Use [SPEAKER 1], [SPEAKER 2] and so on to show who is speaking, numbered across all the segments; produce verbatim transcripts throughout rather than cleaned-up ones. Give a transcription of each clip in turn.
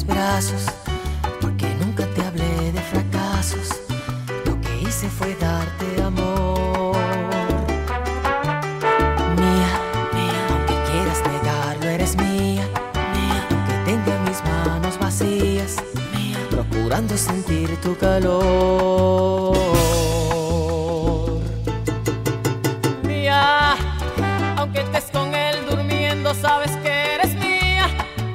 [SPEAKER 1] mis brazos, porque nunca te hablé de fracasos. Lo que hice fue darte amor. Mía, mía, aunque quieras negarlo, eres mía. Mía, aunque tenga mis manos vacías, mía, procurando sentir tu calor.
[SPEAKER 2] Mía, aunque estés con él durmiendo, sabes que eres mía.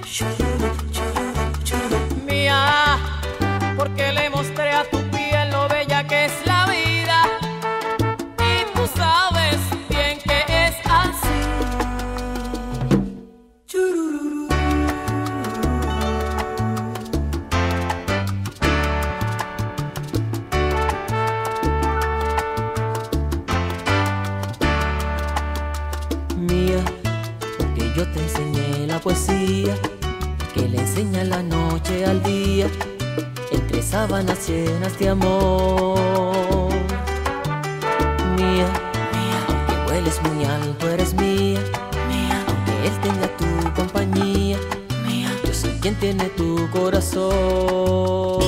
[SPEAKER 2] Mía, porque le mostré a tu piel lo bella que es la vida, y tú sabes bien que es así.
[SPEAKER 1] Mía, porque yo te enseñé la poesía que le enseña la noche al día, entre sábanas llenas de amor. Mía, mía, aunque vueles muy alto, eres mía. Mía, aunque él tenga tu compañía, mía, yo soy quien tiene tu corazón.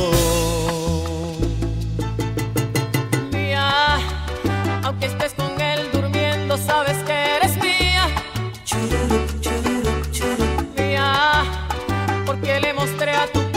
[SPEAKER 2] Mía, aunque estés con él durmiendo, sabes que eres mía. Mía, porque le mostré a tu